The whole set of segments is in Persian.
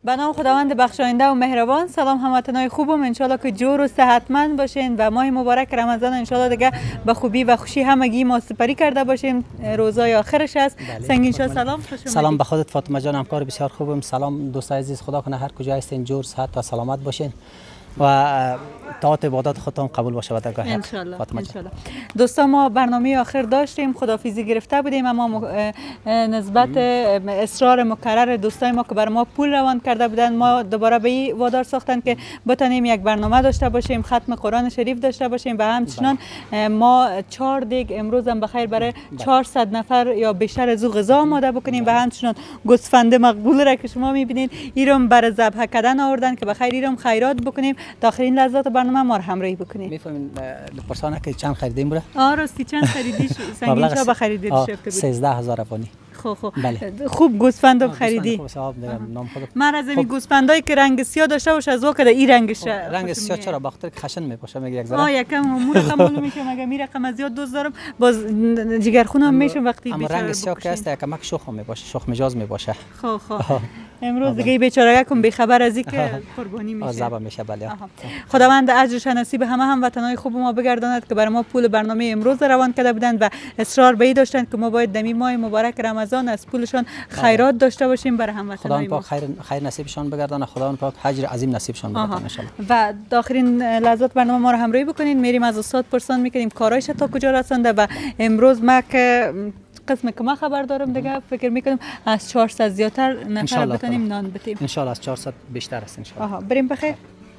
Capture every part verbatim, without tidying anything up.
به نام خداوند بخشاینده و مهربان. سلام هموطنای خوبم، انشالله که جور و صحتمند باشین و ماه مبارک رمضان انشالله دیگه به خوبی و خوشی همگی ما سپری کرده باشیم. روزای آخرش است. سنگین شاه سلام. سلام به خودت فاطمه جان، همکار بسیار خوبم. سلام دوستای عزیز، خدا کنه هر کجا هستین جور صحت و سلامت باشین و طاعت عبادات خودتون قبول باشه و درگاه ان شاء الله. ان شاء الله. دوستان ما برنامه آخر داشتیم، خداحافظی گرفته بودیم، اما نسبت اصرار مکرر دوستای ما که بر ما پول روان کرده بودن، ما دوباره به این وادار ساختن که بتونیم یک برنامه داشته باشیم، ختم قرآن شریف داشته باشیم و همچنان ما چهار دیگ امروز هم بخیر برای چهارصد نفر یا بیشتر از او غذا آماده بکنیم و همچنان گوسفند مقبول را که شما میبینید ایرم برای ذبح کردن آوردن که بخیر ایرم خیرات بکنیم. داخلین لحظات برنامه ما رو همراهی بکنید. میفهمین پرسانه که چند خریدیم بره؟ آه راستی چند خریدی؟ سنگین شاه بخریدی رفته بود. سیزده هزار افغانی. خب خب خوب گوسفندم خریدی. من از این گوسفندایی که رنگ سیاه داشته باشه از وقت این رنگش رنگ سیاه چرا بخاطر که خشن میپاشه میگه یک ذره. آه یکم مو رقم معلوم میشه، مگه می رقم از زیاد دوست دارم باز جگرخونم میشه وقتی بیچاره. اما رنگ سیاه که است یکم شوخ میباشه، شوخ مجاز میباشه. خب خب امروز دیگه بیچاره کم بی خبر از اینکه قربانی میشه. آزاب میشه بله. خداوند اجرش نصیب همه هموطنای خوب ما بگرداند که برای ما پول برنامه امروز روان کرده بودند و اصرار به این داشتند که ما باید دمی ماه مبارک رمضان از پولشان خیرات داشته باشیم برای هموطنای ما. خداوند پاک خیر خیر نصیبشان بگردانه، خداوند پاک اجر عظیم نصیبشان بگردانه ان شاء الله. و داخلین لحظات برنامه ما رو همراهی بکنید. میریم از استاد پرسان میکنیم کارایش تا کجا رسونده و امروز ما که قسم که ما خبر دارم دیگه فکر میکنم از چهارصد زیادتر نفر بتونیم نان بتیم. ان شاء الله از چهارصد بیشتر است ان شاء الله. آها بریم بخیر.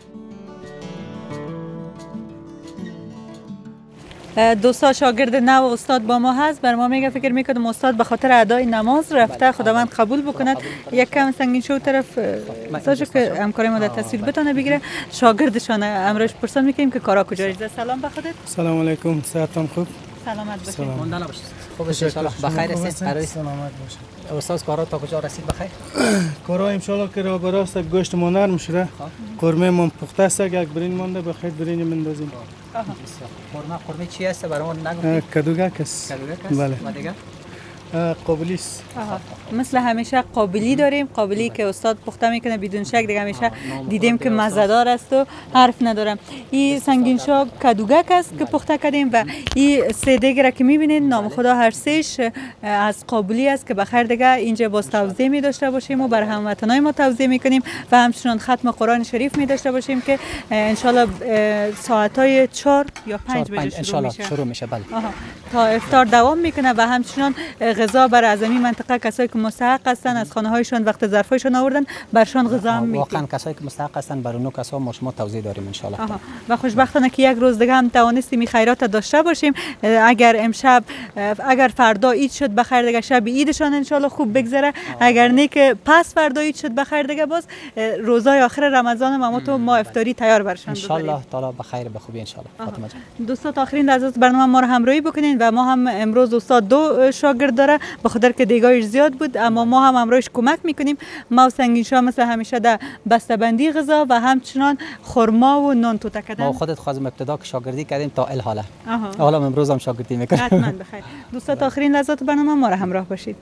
دوستا شاگرد نو استاد با ما هست، بر ما میگه فکر میکنم استاد به خاطر ادای نماز رفته، خداوند قبول بکند. یک کم سنگین شو طرف ساجو که همکاری ما در تصویر بتونه بگیره. شاگردشان امروز پرسان میکنیم که کارا کجا رسیده. سلام به خودت. سلام علیکم، صحتتون خوب؟ سلامت باشید. ماندانا باشید. خوب ان شاء الله بخیر هستید. قرار سلامت باشید. استاد کارا تا کجا رسید بخیر؟ کارا ان شاء الله که را براست گوشت ما نرم شده. قرمه من پخته است، یک برین مونده بخیر برین مندازیم. قرمه قرمه چی است برای ما نگفتید؟ کدوگک است. کدوگک است. بله. و دیگه؟ قابلی است. مثل همیشه قابلی داریم، قابلی که استاد پخته میکنه بدون شک دیگه همیشه دیدیم که مزه‌دار است و حرف ندارم. این سنگین شاه کدوگک است که پخته کردیم و این سه دیگ را که میبینید نام خدا هر سهش از قابلی است که بخیر دیگه اینجا باز توزیع می داشته باشیم و بر هموطنای ما توزیع میکنیم و همچنان ختم قرآن شریف می داشته باشیم که انشالله ساعتای چهار یا پنج بجه شروع میشه. شروع میشه بله. تا افطار دوام میکنه و همچنان غذا برای از این منطقه کسایی که مستحق هستن از خانه هایشان وقت ظرفایشان آوردن برشان غذا هم میدیم. واقعا کسایی که مستحق هستن برای اون کسا ما شما توزیع داریم ان شاء الله. و خوشبختانه که یک روز دیگه هم توانستیم خیرات داشته باشیم. اگر امشب اگر فردا عید شد بخیر دیگه شب عیدشان ان شاء الله خوب بگذره. اگر نه که پس فردا عید شد بخیر دیگه باز روزای آخر رمضان ما تو ما افطاری تیار برشان ان شاء الله تعالی بخیر به خوبی ان شاء الله. فاطمه جان دوستان آخرین لحظات برنامه ما رو همراهی بکنین و ما هم امروز استاد دو شاگرد داره به خاطر که دیگایش زیاد بود اما ما هم امروز کمک میکنیم. ما و سنگین شاه مثل همیشه در بسته‌بندی غذا و همچنان خرما و نان توته کردن. ما خودت خواستیم ابتدا که شاگردی کردیم تا ال حالا. حالا امروز هم شاگردی میکنیم. حتما بخیر. دوستان آخرین لحظات برنامه ما رو همراه باشید.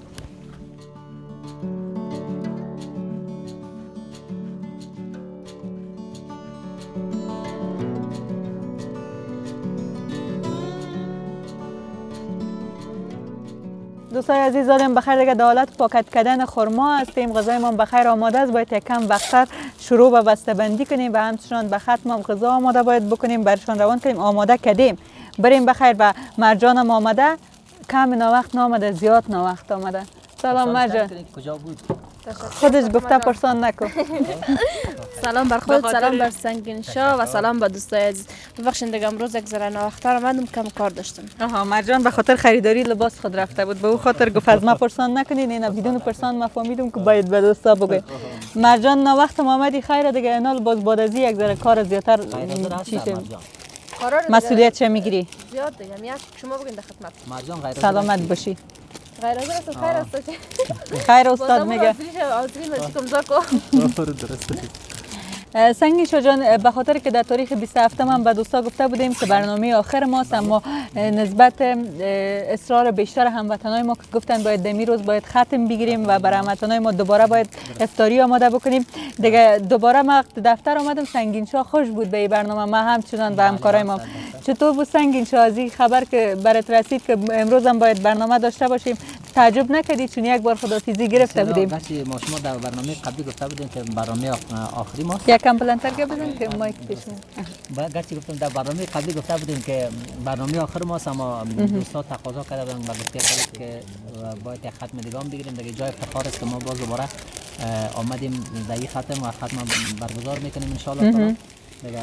دوستای عزیزانم بخیر دیگه دولت پاکت کردن خرما هستیم. غذای ما بخیر آماده است، باید یکم وقت‌تر شروع به بسته‌بندی کنیم و همچنان به ختم هم غذا آماده باید بکنیم برشان روان کنیم. آماده کردیم بریم بخیر و مرجان هم آماده، کم ناوقت نامده زیاد ناوقت آمده. سلام مرجان. کجا بود؟ خودش گفته پرسان نکن. سلام بر خود، سلام بر سنگین شاه و سلام به دوستای عزیز. ببخشید دیگه امروز یک ذره ناوقت‌تر آمدم، کم کار داشتم. آها مرجان به خاطر خریداری لباس خود رفته بود، به او خاطر گفت از ما پرسان نکنید. اینا بدون پرسان ما فهمیدم که باید به دوستا بگید. مرجان ناوقت آمدی خیر دیگه اینال باز بعد از یک ذره کار زیادتر چیشه. مسئولیت چه میگیری؟ زیاد دیگه میاد شما بگین در خدمت. مرجان غیر سلامت باشی. غیر از است خیر است. خیر استاد میگه. سنگین شاه جان، به خاطر که در تاریخ بیست و هفتم هم به دوستا گفته بودیم که برنامه آخر ماست، اما نسبت اصرار بیشتر هموطنای ما که گفتن باید دمی روز باید ختم بگیریم و برای هموطنای ما دوباره باید افطاری آماده بکنیم دیگه، دوباره ما دفتر آمدم. سنگین شاه خوش بود به این برنامه، ما همچنان به همکارای ما. چطور بود سنگین شاه از این خبر که برات رسید که امروز هم باید برنامه داشته باشیم؟ تعجب نکردی چون یک بار خداحافظی گرفته بودیم؟ بچه ما شما در برنامه قبلی گفته بودیم که برنامه آخری ماست. یک کم بلندتر بزن که مایک پیش میاد. گرچه گفتم در برنامه قبلی گفته بودیم که برنامه آخر ماست، اما دوستا تقاضا کرده بودن و گفته بودن که باید یک ختم دیگه هم بگیریم. دیگه جای افتخار است که ما باز دوباره آمدیم در این ختم و ختم برگزار میکنیم ان شاء الله تعالی. دیگه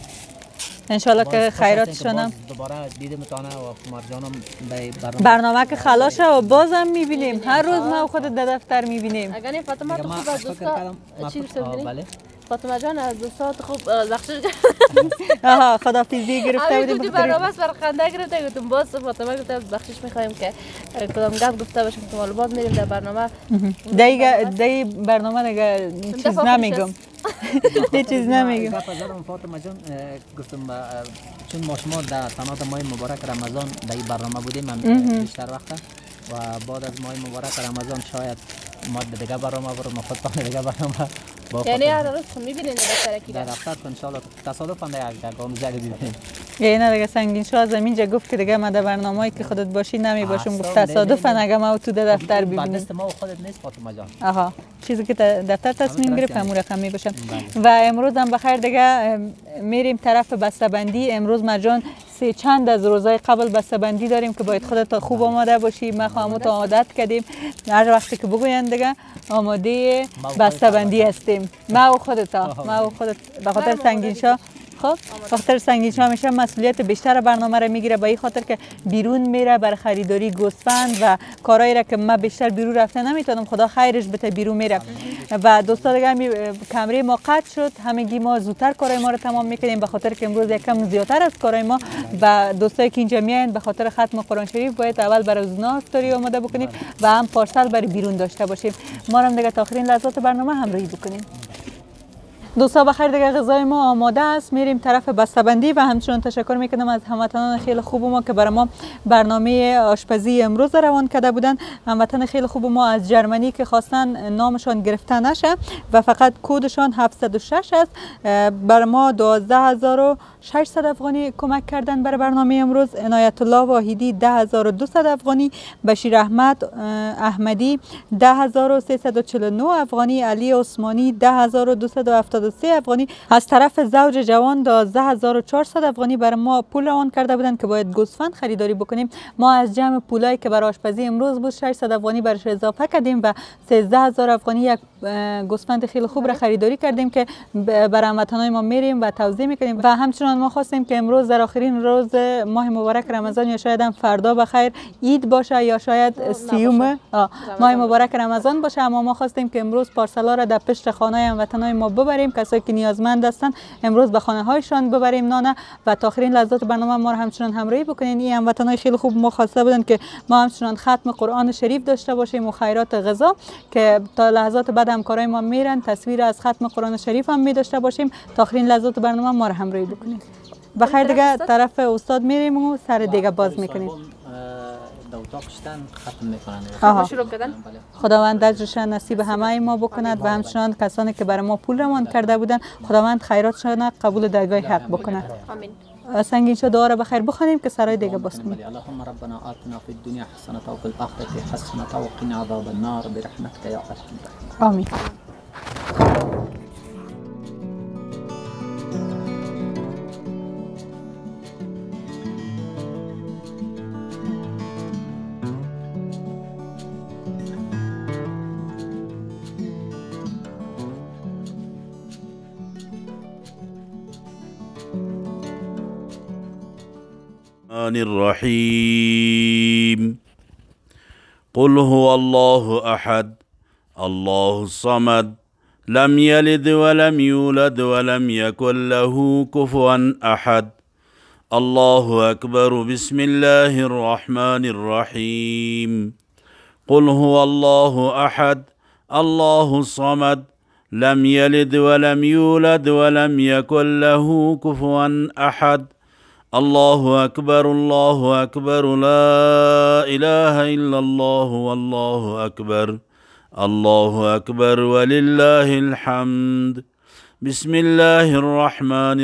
انشالله که خیراتشون هم دوباره دیدیم تانه و مرجانم به برنامه برنامه که خلاص و بازم میبینیم، هر روز ما خود در دفتر میبینیم. اگر فاطمه تو خوب از دوستا چی بله فاطمه جان از دوستات خوب بخشش آها خداحافظی گرفته بودیم. بودیم برنامه است برخنده گرفته گفتم باز فاطمه گفته بخشش میخوایم که کدام گپ گفته باشیم که معلومات میریم در برنامه دیگه دی برنامه دیگه چیز نمیگم. هیچ چیز نمیگم. فاطمه جان گفتم چون ما شما در تنات ماه مبارک رمضان در این برنامه بودیم من بیشتر وقت و بعد از ماه مبارک رمضان شاید ما دیگه برنامه برم خودتان دیگه برنامه یعنی هر روز میبینین در ترکی در دفتر ان شاء الله تصادفا در یک گام دیگه دیدیم. یعنی دیگه سنگین شاه از اینجا گفت که دیگه ما در برنامه‌ای که خودت باشی نمی باشم، گفت تصادفا اگه ما تو در دفتر ببینیم. بعد ما خودت نیست فاطمه جان. آها چیزی که دفتر تصمیم گرفت همون رقم می باشم. و امروز هم بخیر دیگه میریم طرف بسته‌بندی. امروز مرجان سه چند از روزهای قبل بسته‌بندی داریم که باید خودت خوب آماده باشی. ما خواهم تو عادت کردیم هر وقتی که بگوین دیگه آماده بسته‌بندی هستیم. ما و خودت ما و خودت به خاطر سنگین شاه خب خاطر سنگین شاه همیشه مسئولیت بیشتر برنامه را میگیره، به این خاطر که بیرون میره بر خریداری گوسفند و کارایی را که من بیشتر بیرون رفته نمیتونم، خدا خیرش بده بیرون میره. و دوستا دیگه می کمره ما قطع شد، همگی ما زودتر کارای ما رو تمام میکنیم به خاطر که امروز یکم زیادتر از کارای ما و دوستایی که اینجا میاین به خاطر ختم قرآن شریف باید اول برای اونا استوری آماده بکنیم و هم پارسل برای بیرون داشته باشیم. ما هم دیگه تا آخرین لحظات برنامه همراهی بکنیم. دوستا بخیر دیگه غذای ما آماده است، میریم طرف بسته‌بندی و همچنان تشکر میکنم از هموطنان خیلی خوب ما که برای ما برنامه آشپزی امروز روان کرده بودن. هموطن خیلی خوب ما از جرمنی که خواستن نامشان گرفته نشه و فقط کودشان هفتصد و شش است، برای ما دوازده هزار و ششصد افغانی کمک کردن برای برنامه امروز. عنایت الله واحدی ده هزار و دویست افغانی، بشیر احمد احمدی ده هزار و سیصد و چهل و نه افغانی، علی عثمانی ده هزار و دویست و هفتاد و سه افغانی. از طرف زوج جوان دوازده هزار و چهارصد افغانی برای ما پول روان کرده بودن که باید گوسفند خریداری بکنیم. ما از جمع پولایی که برای آشپزی امروز بود ششصد افغانی برش اضافه کردیم و سیزده هزار افغانی یک گوسفند خیلی خوب را خریداری کردیم که برای هموطنان ما میریم و توزیع میکنیم. و همچنان ما خواستیم که امروز در آخرین روز ماه مبارک رمضان یا شاید هم فردا بخیر عید باشه یا شاید سیوم ماه مبارک رمضان باشه، اما ما خواستیم که امروز پارسلا را در پشت خانه هموطنان ما ببریم، کسایی که نیازمند هستن امروز به خانه هایشان ببریم نانه و تا آخرین لحظات برنامه ما را همچنان همراهی بکنین. این هموطنان خیلی خوب ما خواسته بودن که ما همچنان ختم قرآن شریف داشته باشیم و خیرات غذا که تا لحظات بعد همکارای ما میرن تصویر از ختم قرآن شریف هم می داشته باشیم. تا آخرین لحظات برنامه ما را همراهی بکنین. بخیر دیگه طرف استاد میریم و سر دیگه باز میکنیم. خداوند اجرش نصیب همه ما بکند و همچنان کسانی که برای ما پول روان کرده بودن خداوند خیراتشان قبول درگاه حق بکند. آمین. سنگین شو دعا را بخیر بخونیم که سرای دیگه باز کنیم. اللهم ربنا آتنا فی الدنیا حسنة و فی الآخرة حسنة و قنا عذاب النار برحمتك یا ارحم الراحمین. آمین. الرحيم قل هو الله أحد الله الصمد لم يلد ولم يولد ولم يكن له كفوا أحد الله أكبر بسم الله الرحمن الرحيم قل هو الله أحد الله الصمد لم يلد ولم يولد ولم يكن له كفوا أحد. الله أكبر الله أكبر لا إله إلا الله والله أكبر الله أكبر ولله الحمد. بسم الله الرحمن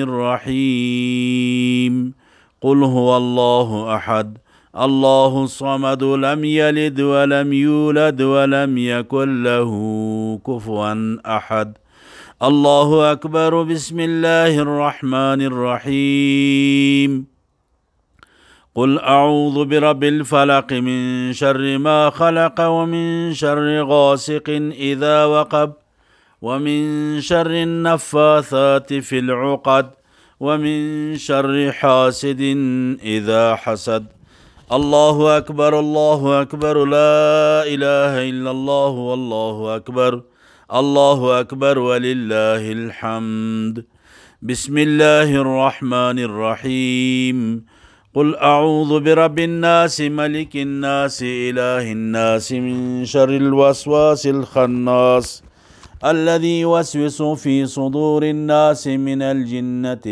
الرحيم. قل هو الله أحد الله الصمد لم يلد ولم يولد ولم يكن له كفوا أحد. الله أكبر. بسم الله الرحمن الرحيم. قل أعوذ برب الفلق من شر ما خلق ومن شر غاسق إذا وقب ومن شر النفاثات في العقد ومن شر حاسد إذا حسد. الله أكبر الله أكبر لا إله إلا الله والله أكبر الله أكبر ولله الحمد. بسم الله الرحمن الرحيم. قل أعوذ برب الناس ملك الناس إله الناس من شر الوسواس الخناس الذي يوسوس في صدور الناس من الجنة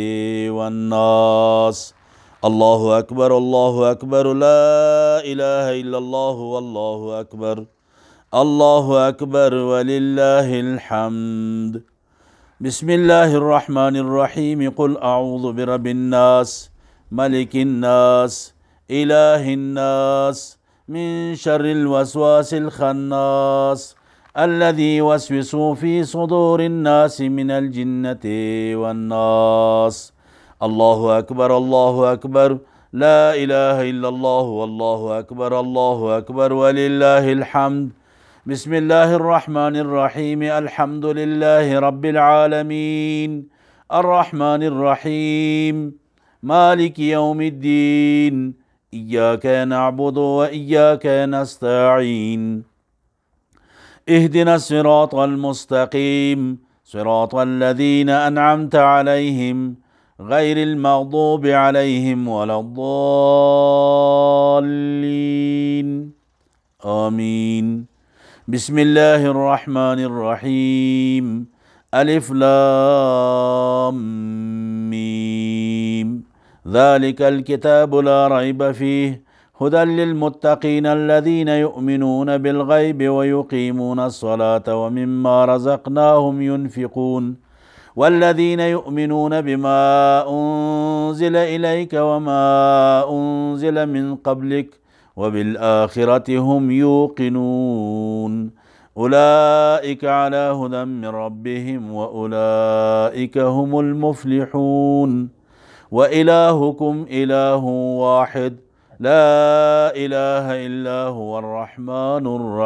والناس. الله أكبر الله أكبر لا إله إلا الله والله أكبر الله أكبر ولله الحمد. بسم الله الرحمن الرحيم. قل أعوذ برب الناس ملك الناس إله الناس من شر الوسواس الخناس الذي يوسوس في صدور الناس من الجنة والناس. الله أكبر الله أكبر لا إله إلا الله والله أكبر الله أكبر ولله الحمد. بسم الله الرحمن الرحيم. الحمد لله رب العالمين الرحمن الرحيم مالك يوم الدين إياك نعبد وإياك نستعين اهدنا الصراط المستقيم صراط الذين أنعمت عليهم غير المغضوب عليهم ولا الضالين آمين. بسم الله الرحمن الرحيم. ألف لام ميم ذلك الكتاب لا ريب فيه هدى للمتقين الذين يؤمنون بالغيب ويقيمون الصلاة ومما رزقناهم ينفقون والذين يؤمنون بما أنزل إليك وما أنزل من قبلك وبالآخرة هم يوقنون أولئك على هدى من ربهم وأولئك هم المفلحون. وإلهكم إله واحد لا إله إلا هو الرحمن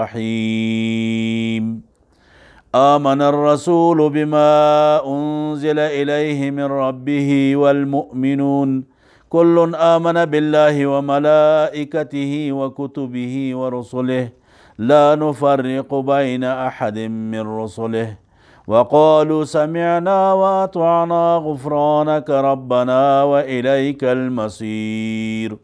الرحيم. آمن الرسول بما أنزل إليه من ربه والمؤمنون كل آمن بالله وملائكته وكتبه ورسله لا نفرق بين أحد من رسله وقالوا سمعنا وأطعنا غفرانك ربنا وإليك المصير.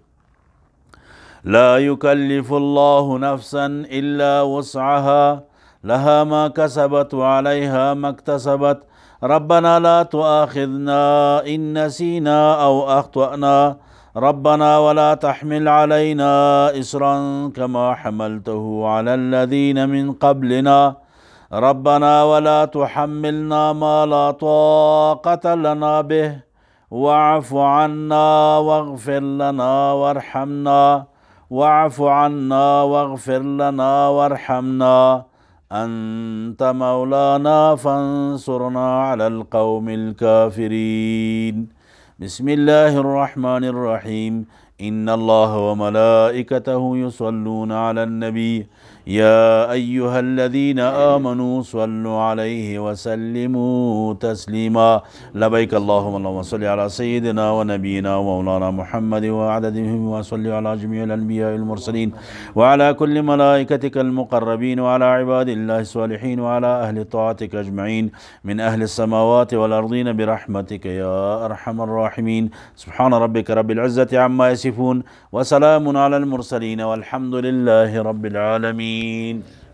لا يكلف الله نفسا إلا وسعها لها ما كسبت وعليها ما اكتسبت ربنا لا تؤاخذنا إن نسينا أو أخطأنا ربنا ولا تحمل علينا إصرا كما حملته على الذين من قبلنا ربنا ولا تحملنا ما لا طاقة لنا به واعف عنا واغفر لنا وارحمنا واعف عنا واغفر لنا وارحمنا أنت مولانا فانصرنا على القوم الكافرين. بسم الله الرحمن الرحيم. إن الله وملائكته يصلون على النبي يا أيها الذين آمنوا صلوا عليه وسلموا تسليما. لبيك اللهم اللهم صل على سيدنا ونبينا ومولانا محمد وعددهم وصل على جميع الأنبياء المرسلين وعلى كل ملائكتك المقربين وعلى عباد الله الصالحين وعلى أهل طاعتك أجمعين من أهل السماوات والأرضين برحمتك يا أرحم الراحمين. سبحان ربك رب العزة عما يصفون وسلام على المرسلين والحمد لله رب العالمين.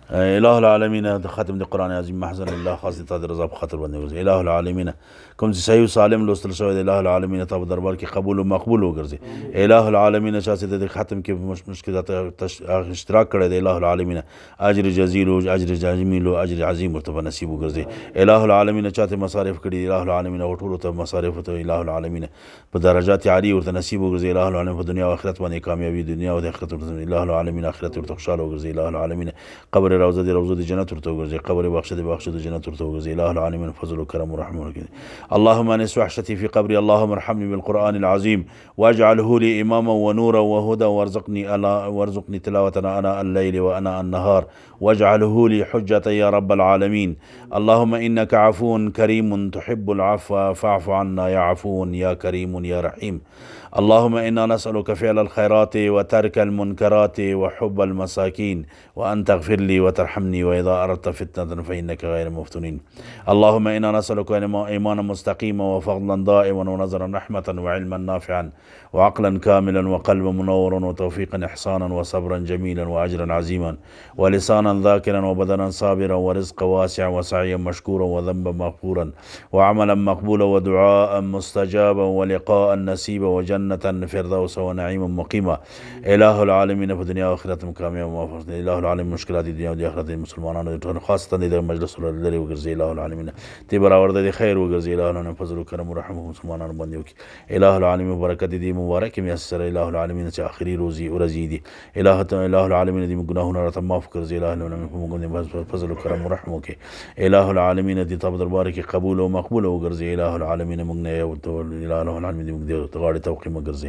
اله العالمین د ختم د قران عظیم محضن الله خاص د تاد رضا په خاطر باندې وګرځي. اله العالمین کوم چې صحیح سالم لوستل شوی د اله العالمین ته په دربار کې قبول او مقبول وګرځي. اله العالمین چې د ختم کې مشکلات اشتراک کړی د اله العالمین اجر جزیل او اجر جزیل او اجر عظیم ورته نصیب وګرځي. اله العالمین چې مصارف کړي اله العالمین او ټول ته مصارف ته اله العالمین په درجات عالی ورته نصیب وګرځي. اله العالمین په دنیا او آخرت باندې کامیابی دنیا او آخرت ورته اله العالمین آخرت ورته خوشاله وګرځي. اله العالمین قبر روزه دی روزه دی جنت ورته وګرځي. قبر بخښه دی بخښه دی جنت ورته وګرځي. اله العالمین فضل و کرم و رحمت وکړي. اللهم انس وحشتي في قبري اللهم ارحمني بالقرآن العظيم واجعله لي إماما ونورا وهدى وارزقني ألا وارزقني تلاوة آناء الليل وآناء النهار واجعله لي حجة يا رب العالمين. اللهم إنك عفو كريم تحب العفو فاعف عنا يا عفو يا كريم يا رحيم. اللهم إنا نسألك فعل الخيرات وترك المنكرات وحب المساكين وأن تغفر لي وترحمني وإذا أردت فتنة فإنك غير مفتونين. اللهم إنا نسألك إيمانا مستقيما وفضلا دائما ونظرا رحمة وعلما نافعا وعقلا كاملا وقلبا منورا وتوفيقا إحسانا وصبرا جميلا وأجرا عظيما ولسانا ذاكرا وبدنا صابرا ورزقا واسعا وسعيا مشكورا وذنبا مغفورا وعملا مقبولا ودعاء مستجابا ولقاء نسيبا وجنة فردوس ونعيما مقيما. إله العالمين في الدنيا وآخرة كامية موافقة. إله العالمين مشكلات الدنيا وآخرة المسلمانان خاصة إذا مجلس الله وقرزي إله العالمين تبرا ورد خير وقرزي إله العالمين فضل وكرم ورحمه مسلمانان بنديوك. إله العالمين بركة دي مبارك ميسر إله العالمين آخري روزي ورزيدي. إله إله العالمين دي مغناهنا رتماف قرزي إله العالمين فضل وكرم ورحمه. إله العالمين دي طب دربارك قبول ومقبول وقرزي إله العالمين مغنى إله العالمين دي مغنى تغاري توقي مقرزي.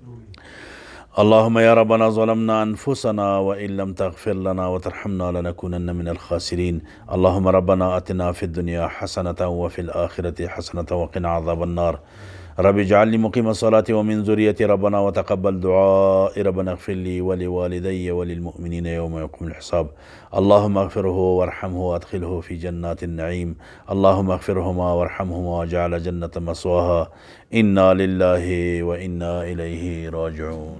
اللهم يا ربنا ظلمنا أنفسنا وإن لم تغفر لنا وترحمنا لنكونن من الخاسرين. اللهم ربنا أتنا في الدنيا حسنة وفي الآخرة حسنة وقنا عذاب النار. رب اجعلني مقيم الصلاة ومن ذريتي ربنا وتقبل دعائي ربنا اغفر لي ولوالدي وللمؤمنين يوم يقوم الحساب. اللهم اغفره وارحمه وادخله في جنات النعيم. اللهم اغفرهما وارحمهما واجعل جنة مثواها. إنا لله وإنا إليه راجعون.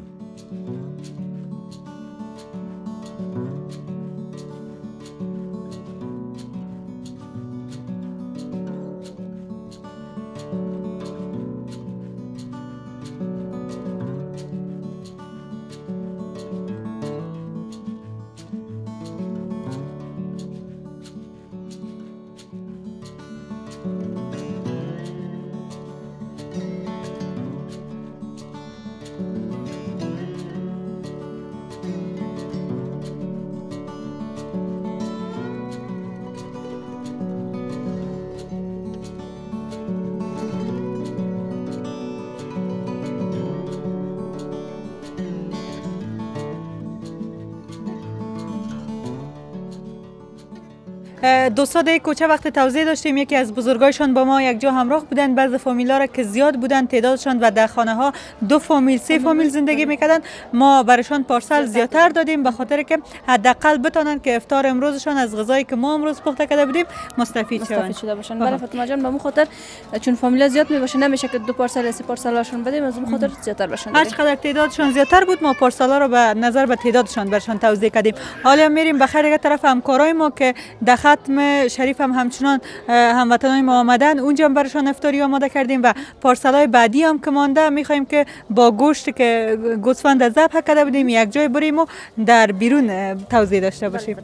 دوستان در کوچه وقت توضیح داشتیم یکی از بزرگایشان با ما یک جا همراه بودن. بعض فامیلا را که زیاد بودن تعدادشان و در خانه ها دو فامیل سه فامیل زندگی میکردن ما برایشان پارسل زیادتر دادیم به خاطر که حداقل بتونن که افطار امروزشان از غذایی که ما امروز پخته کرده بودیم مستفید شون مستفید شده باشن. برای فاطمه جان به مو خاطر چون فامیلا زیاد می باشه نمیشه که دو پارسل سه پارسلشون بدیم از اون خاطر زیادتر باشن. هر چقدر تعدادشان زیادتر بود ما پارسلا رو به نظر به تعدادشان برشان توزیع کردیم. حالا میریم به خیر طرف همکارای ما که در ختم شریف هم همچنان هموطنای ما آمدن اونجا هم برشان افطاری آماده کردیم و پارسلای بعدی هم که مانده میخوایم که با گوشت که گوسفند ذبح کرده بودیم یک جای بریم و در بیرون توزیع داشته باشیم.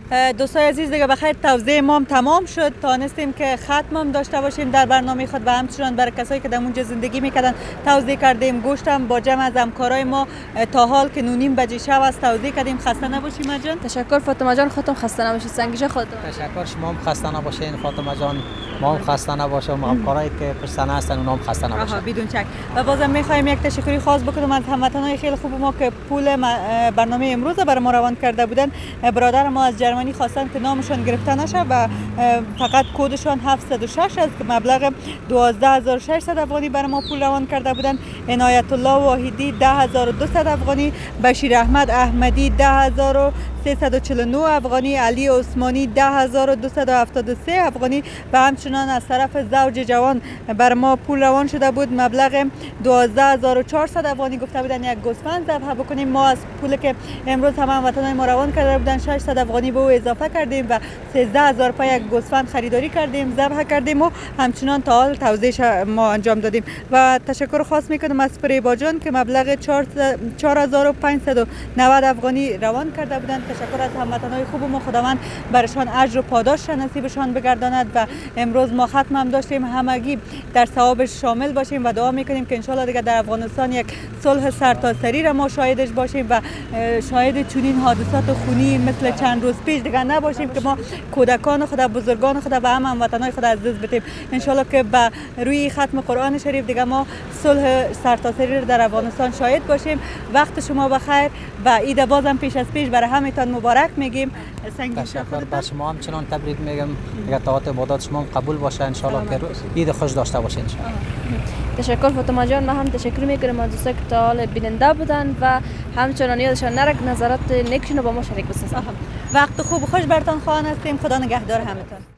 دوستای عزیز دیگه بخیر توضیح ما هم تمام شد. تانستیم که ختم هم داشته باشیم در برنامه خود و همچنان برای کسایی که در اونجا زندگی میکردن توضیح کردیم. گوشتم با جمع از همکارای ما تا حال که نونیم بجه شب است توضیح کردیم. خسته نباشیم جان. تشکر فاطمه جان، خودتون خسته نباشید. سنگیجا خودتون تشکر، شما هم خسته نباشین فاطمه جان، ما هم خسته نباشیم، همکارایی که پشت صحنه هستن اونها هم خسته نباشن. آها بدون شک. و بازم میخوایم یک تشکری خاص بکنم از هموطنای خیلی خوب ما که پول برنامه امروز برای ما روان کرده بودن. برادر ما از جرمنی خواستن که نامشون گرفته نشه و فقط کدشان هفتصد و شش است که مبلغ دوازده هزار و ششصد افغانی برای ما پول روان کرده بودن. عنایت الله واحدی ده هزار و دویست افغانی، بشیر احمد احمدی ده هزار و سیصد و چهل و نه افغانی، علی عثمانی ده هزار و دویست و هفتاد و سه افغانی و همچنان از طرف زوج جوان بر ما پول روان شده بود مبلغ دوازده هزار و چهارصد افغانی. گفته بودن یک گوسفند ذبح بکنیم. ما از پول که امروز همه وطنای ما روان کرده بودن ششصد افغانی به او اضافه کردیم و سیزده هزار پای یک گوسفند خریداری کردیم، ذبح کردیم و همچنان تا حال توزیع ما انجام دادیم. و تشکر خاص میکنم از فریبا جان که مبلغ چهار هزار و پانصد و نود افغانی روان کرده بودند. تشکر از هموطنای خوب ما، خداوند برشان اجر و پاداش نصیبشان بگرداند و امروز ما ختم هم داشتیم. همگی در ثوابش شامل باشیم و دعا میکنیم که انشالله دیگه در افغانستان یک صلح سرتاسری را ما شاهدش باشیم و شاهد چنین حادثات خونی مثل چند روز پیش دیگه نباشیم که ما کودکان خود، بزرگان خود و هم هموطنای خود از دست بدیم. انشالله که به روی ختم قرآن شریف دیگه ما صلح سرتاسری را در افغانستان شاهد باشیم. وقت شما بخیر و عید بازم پیش از پیش برای همتون مبارک میگیم. تشکر بر شما، همچنان تبریک میگم. دیگه طاعت عبادات شما قبول باشه ان شاء الله که عید خوش داشته باشین ان شاء الله. تشکر فاطمه جان، من هم تشکر میکنم از دوستایی که تا حال بیننده بودن و همچنان یادشان نره نظرات نیکشون رو با ما شریک بسازن. وقت خوب و خوش برتان خواهان هستیم. خدا نگهدار همتون.